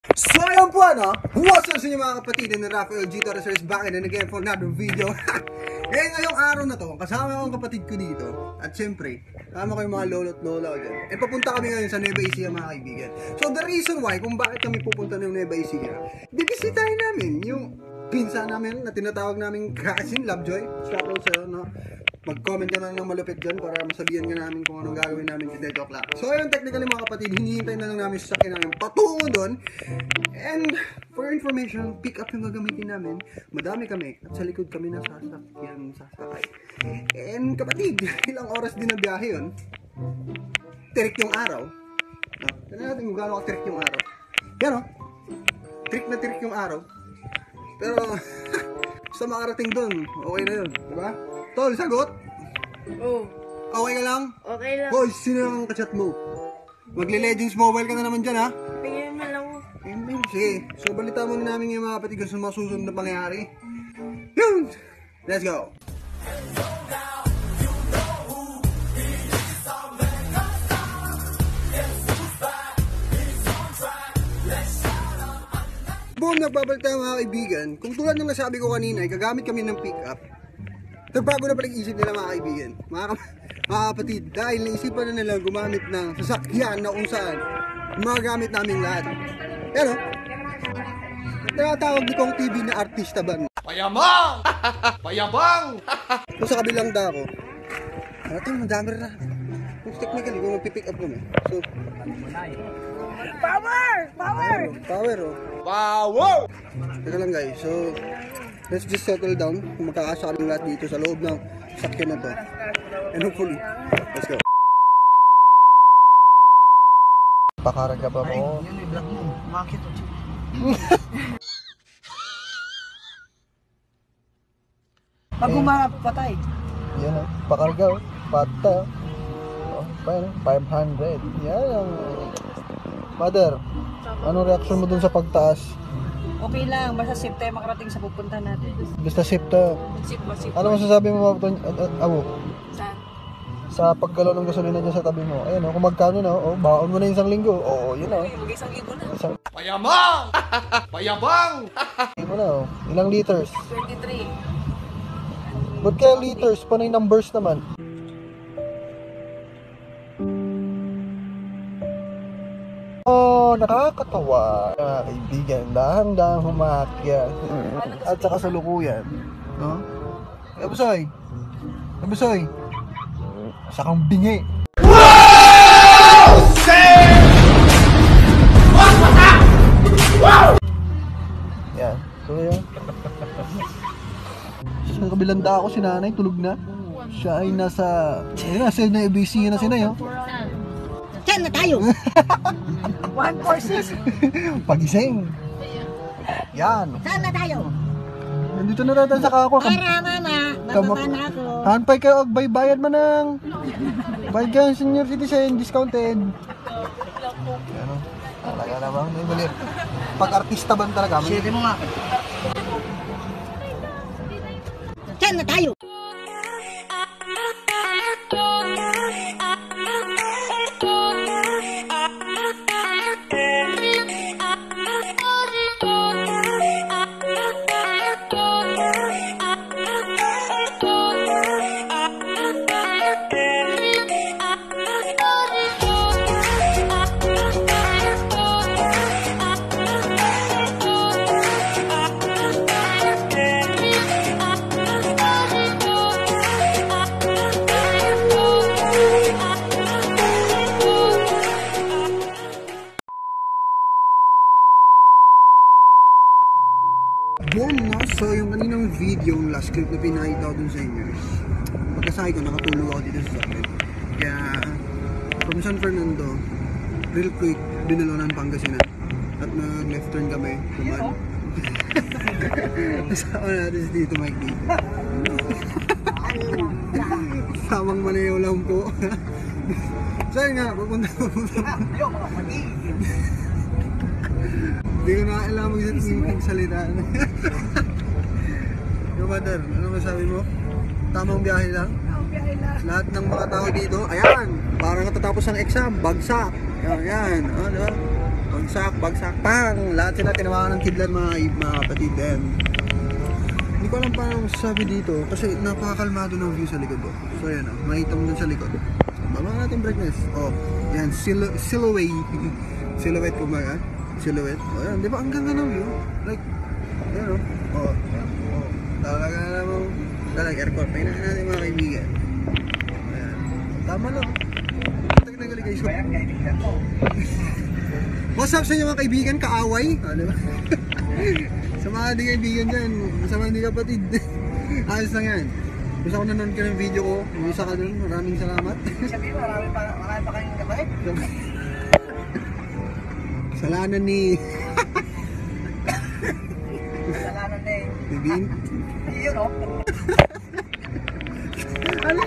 So yun po ano, what's up sa inyo mga kapatid, and Rafael G. Torres is back and again for another video. Ngayon ngayong araw na to, kasama ko ang kapatid ko dito. At syempre, kasama ko yung mga lolo't lola ko dyan. E papunta kami ngayon sa Nueva Ecija mga kaibigan. So the reason why, kung bakit kami pupunta ng Nueva Ecija, bibisitahin namin yung pinsa namin na tinatawag namin Kasin Lovejoy. Shoutout sa'yo, no? Mag-comment ka na ng malupit dyan para masabihan ka namin kung anong gagawin namin today. Joke lang. So ayun, technically mga kapatid, hinihintay na lang namin sa sakin namin patungo doon. And for your information, pick up yung gagamitin namin. Madami kami at sa likod kami na sasakay. And kapatid, ilang oras din na biyahe yun. Tirik yung araw. Tignan natin kung gaano ka tirik yung araw. Yan o. Tirik na tirik yung araw. Pero sa makarating doon, okay na yun. Diba? Tol, sagot? Oo. Okay ka lang? Okay lang. Boy, sino ang kachat mo? Magle-Legends Mobile ka na naman dyan, ha? Tingin mo lang ako. Sige. So, balita muna namin yung mga kapatid ko sa mga susunod na pangyayari. Yun! Let's go! Boom! Nagbabalita mga kaibigan. Kung tulad ng nasabi ko kanina, ay gagamit kami ng pick-up. Nagbago na palang isip nila mga kaibigan, mga kapatid, dahil naisipan na nila gumamit ng sasakyan na kung saan magamit namin lahat. Pero, tinatawag ni Kong TV na artista ba? Payabang! Payabang! So sa kabilang dako, ito madami rin na. Technically, kung magpipick up kami. So, Power! Power! Power oh. Power! Teka lang guys, so let's just settle down kung magkakasya kami lahat dito sa loob ng sakyan na to. And hopefully, let's go. Pakarga pa mo. Yan yung vlog mo. Bakit? Pag humarap, patay. Yan o, pakarga o, pata. O, paano? 500. Yan ang... Mother, anong reaction mo dun sa pagtaas? Okay lang, basta safe tayo makarating sa pupunta natin. Basta safe to. Safe. Ano masasabi mo Abo? Saan? Sa paggalaw ng gasolina dyan sa tabi mo. Ayun o, kung magkano na, o, baon mo na yung 1 linggo. Oo, yun o. Mag-isang libo na. Payabang! Payabang! Ano na o, ilang liters? 23. Ba't kaya liters? Panay numbers naman. Oh, nakakatawa. Mga kaibigan, dahang-dahang humakyat. At saka sa lukuyan. No? Abusoy! Abusoy! Sakang bingi. Wow! Say! Wow! Yan. So yan. Sa kabilang dako si nanay, tulog na. Siya ay nasa... Ayun na, sila na ABC na sila yun. Saan na tayo? 146. Pagising. Yan. Saan na tayo? Nandito na natin sa kako. Para mama, bababa na ako. Hanpay kayo, bayad man ng... Bayad ka ng senior citizen, discounted. Ano? Talaga naman. Pag-artista ba talaga? Sige mo nga. Saan na tayo? Boom, no? So yung kaninang video, yung last clip na pinakita ko dun sa inyo, pagkasakay ko, nakatulog ako dito sa sakit. Kaya from San Fernando, real quick, dinalo ng Pangasinan. At nag-left turn kami, kumaan. Kasama natin si Tito Mike dito. Tamang malayaw lang po. So yun nga, pupunta. Hindi ko na kailangan magsalita. Mother, ano masabi mo? Tamang biyahe lang? Tamang biyahe lang. Lahat ng mga tao dito, ayan, parang natatapos ng exam, bagsak. Ayan, diba? Bagsak, pang! Lahat sila tinawakan ng kidlat mga kapatid. And hindi ko alam paano masasabi dito kasi napakakalmado ng view sa likod ko. So yan o, makita mo dun sa likod. Baba natin brightness. Oh, yan, silhouette kumbaga. Silhouette. Oh, yan, di ba ang ganda ng view? Like, yan o. Oh, talaga namang aircon. Pahinaan natin mga kaibigan. Ayan. Tama lang. Technically guys. What's up sa inyo mga kaibigan? Kaaway? Diba? Sa mga di kaibigan dyan, sa mga di kapatid. Ayos lang yan. Gusto ko nanonood ka ng video ko. Umisa ka dun. Maraming salamat. Sabi mo, marami pa kayong kapatid? Salanan ni... Kasalanan na eh. Bibin? Yun o. Ano?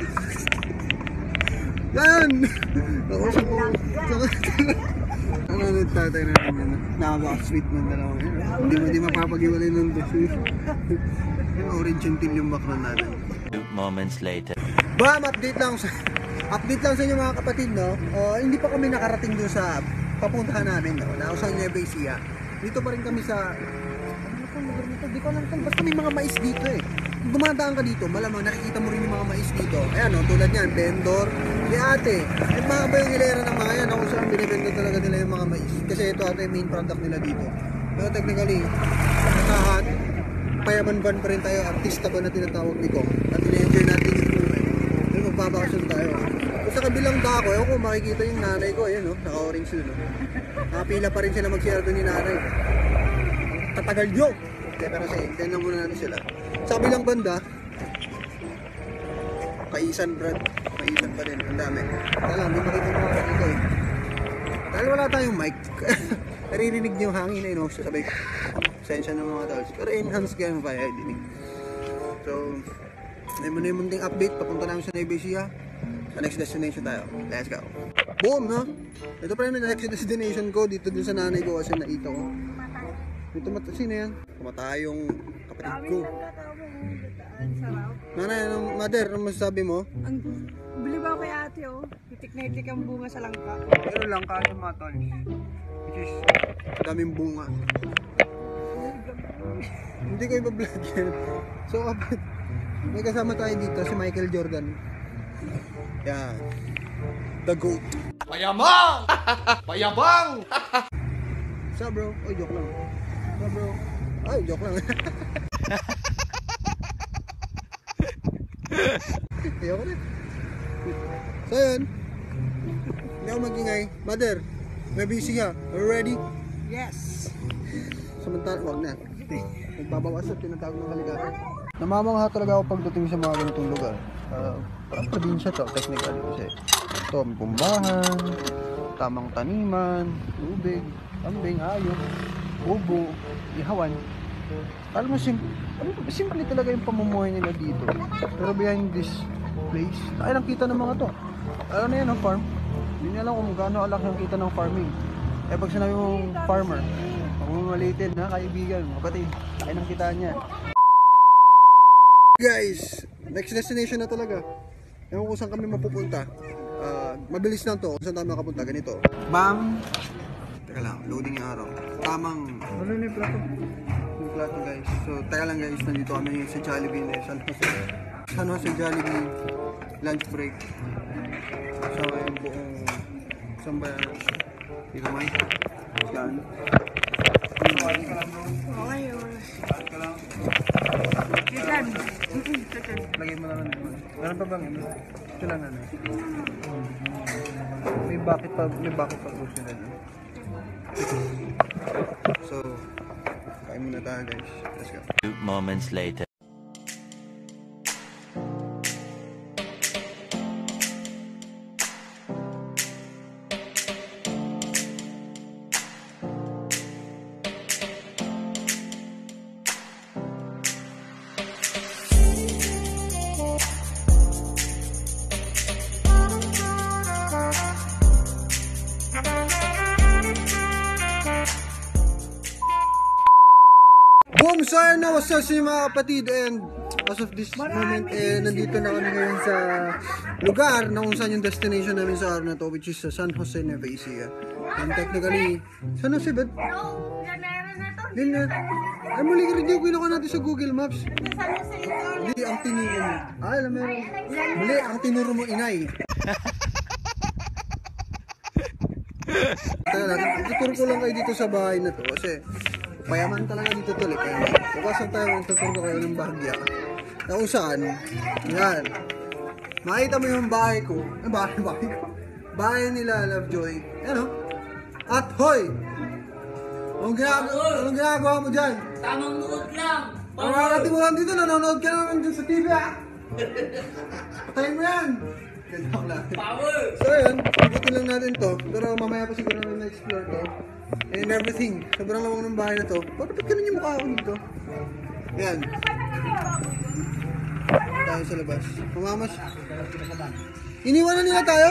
Yan! Ako sa po. Ano ulit tatay natin yun? Nakaka-sweet ng dalawang yun. Hindi mapapag-iwalay ng dosi. Yung orange yung team yung background natin. 2 moments later. Bam! Update lang sa inyo mga kapatid, no? Hindi pa kami nakarating doon sa papuntahan namin, no? Na sa Nueva Ecija. Dito pa rin kami sa... Hindi ko alam kung basta may mga mais dito eh. Kung dumadaan ka dito, malamang nakikita mo rin yung mga mais dito. Ayan o, tulad yan, vendor, ni ate. Yung mga ba yung hilera ng mga yan, kung saan binibendo talaga nila yung mga mais. Kasi ito ate yung main product nila dito. Pero technically, lahat, payaman-ban pa rin tayo, artista ba na tinatawag nito. At ina-enjoy natin yung buhay. Pero magpapakasyon tayo. Kung sa kabilang dako, ewan ko makikita yung nanay ko, ayan o, naka-orange yun o. Nakapila pa rin sila mag-share doon yung nanay. Tatagal nyo! Okay, pero sige, tignan muna natin sila. Sa kabilang banda, kaisan brad. Kaisan pa din, ang dami. Kaya lang, hindi makita mo ako dito eh. Dahil wala tayong mic. Naririnig niyo yung hangin eh, no? Sabay, sensya ng mga tals. Pero enhance kaya yung via dinig. So, may muna yung munting update. Papunta namin sa Nueva Ecija. Sa next destination tayo. Let's go. Boom, no? Ito pa rin yung next destination ko. Dito dun sa nanay ko kasi nakita ko. Ito sino yan? Kumatay yung kapatid ko. Nanay, mother, ano masasabi mo? Ang bili ba kay ate oh? Itik na itik ang bunga sa langka. Pero langka yung mga tol. Which is, daming bunga. Hindi ko iba-vlog yan. So, may kasama tayo dito, si Michael Jordan. Yan. The GOAT. Payabang! Payabang! Sa bro? Oy, joke lang. Sa bro? Ay, joke lang. Ayoko na. So yun. Hindi ako mag-ingay. Mother, may busy ka. Are you ready? Yes! Samantala, wag na. Nagbabawas at tinatawag ng kaligaran. Namamangha talaga ako pagdating sa mga ganitong lugar. Parang probinsya to, technically. Kasi ito, may pumbahan, tamang taniman, tubig, kambing, ayong, ubo, ihawan. Alam mo, simple talaga yung pamumuhay nila dito. Pero behind this place, ay lang kita ng mga to. Ano na yan, ang farm? Hindi niya alam kung gaano alak yung kita ng farming. Eh pag sinabi mong farmer, pag mamalitin na kaibigan, kapatid, ay nang kita niya. Guys, next destination na talaga. Ewan kung saan kami mapupunta. Mabilis lang to, kung saan tayo makapunta. Ganito. Bam! Teka lang, loading yung araw. Tamang... Ano na yung plato? Yung plato guys. So, teka lang guys, nandito kami sa Jollibee na San Jose Jollibee lunch break. Kasama yung buong... Saan ba yan? Dito may? Yan. Okay yun. Ka lang. Chicken. Lagay mo lang naman. Meron pa bang ano? Ito lang ano. May bakit pa gusto na ano. So, kain muna tayo guys. Let's go. 2 moments later. Boom! So ayun na, what's up sa mga kapatid, and as of this moment, nandito na kami ngayon sa lugar na kung saan yung destination namin sa araw na to, which is sa San Jose, Nueva Ecija. Yung technically, sana si Bad? Din na. Ay, muli review ko natin sa Google Maps. Hindi, ang tinuro mo. Ah, alam mo. Muli, ang tinuro mo, inay. Tayo natin, ituturo ko lang kayo dito sa bahay na to kasi payaman talaga dito tuloy. Bukasan tayo, magtuturo ko kayo ng bahagya. Na kung saan, yan. Makita mo yung bahay ko. Bahay ko. Bahay nila, Lovejoy. Yan o. At hoy! Anong ginagawa mo dyan? Tamang nood lang. Ang makakati mo lang dito, nanonood ka naman dyan sa TV ah! Patayin mo yan! Ganyan lang. Power! So yun, ikutin lang natin to. Pero mamaya pa siguro namin na-explore to. And everything. Sobrang lawang ng bahay na to. Bakit ganun yung mukha ako dito? Yan. Tayo sa labas. Mamamas. Iniwan na nila tayo?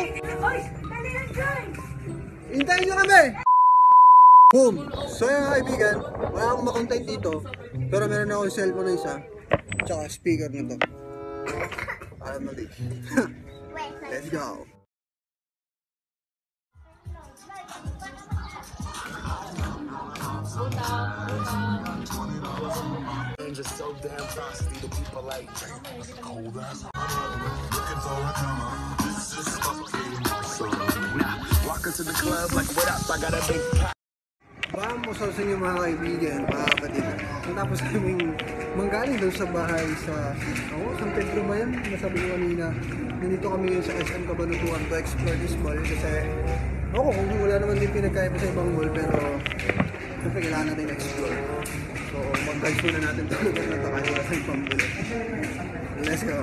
Hintayin nyo kami! Boom! So yung kaibigan, wala akong makontent dito. Pero meron akong cellphone na isa. Tsaka speaker na to. Alam mo din. Let's go! Just so damn frosty, the people like cold ass looking for a drama. This is suffocating my soul. Walk into the club like, what up? I got a big pack. Vamos sa inyo mga kaibigan, mga kapatid. Tapos kaming manggaling doon sa bahay sa San Pedro ba yan? Nasabi ko kanina. Nandito kami sa SM Cabanatuan to explore this mall kasi kung wala naman din pinagkaya pa sa ibang mall pero siyempre kailangan natin explore. So mag-guide muna natin ito lugar na ito kahit wala sa ibang mall. Let's go!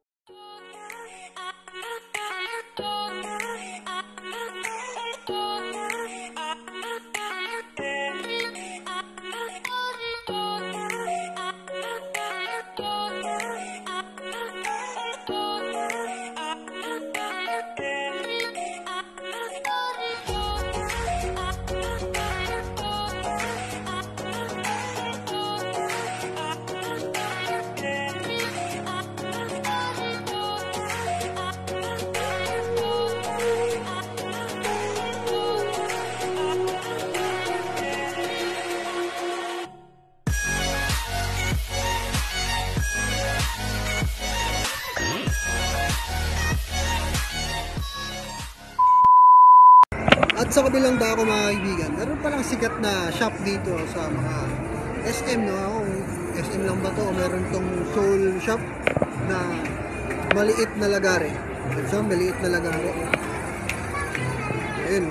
At sa kabilang dako mga kaibigan, meron palang sikat na shop dito sa mga SM, no? Kung SM lang ba to o meron tong soul shop na maliit na lagare. So, maliit na lagare. Ayun.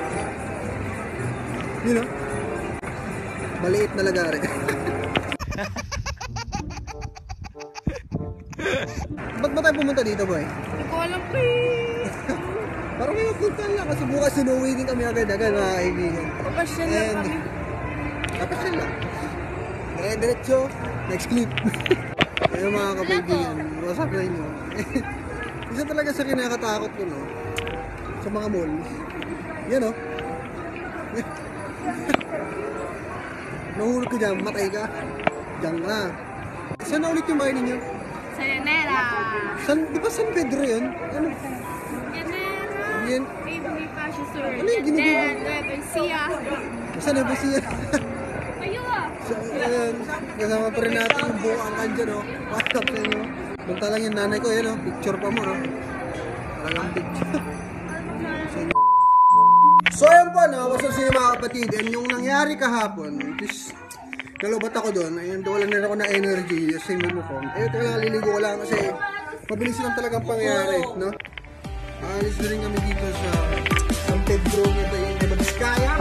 Yun o. Maliit na lagare. Ba't ba tayo pumunta dito, boy? Hindi ko alam po eh. Parang may magpuntaan lang kasi bukas sinuwi din kami agad-agad mga kaibigan. Papasyan lang kami. Papasyan lang. Diretso, next clip. Ayun mga kapaibigan, what's up na inyo? Isa talaga sa kinakatakot ko, no? Sa mga mall. Yan, no? Nahulog ka dyan, matay ka. Diyan ka. Saan na ulit yung bahay ninyo? Sa Yanera. Di ba San Pedro yun? Ano? Yanera. Yan. Hindi pa siya, sir. Ano yung ginagawa? Nevesia. Saan na ba siya? Ayun ah. So, ayan, kasama pa rin natin yung buong andyan, no? What's up sa inyo? Punta lang yung nanay ko, yan, no? Picture pa mo, no? Talagang picture. So, ayan po, no? What's up sa inyo, mga kapatid? And yung nangyari kahapon, is, nalobat ako doon. Ayun, wala na ako na energy, yung uniform. Ayun, talagang liligo ko lang kasi mabilis lang talagang pangyari, no? Alis na rin kami dito sa San Pedro, Nueva Vizcaya.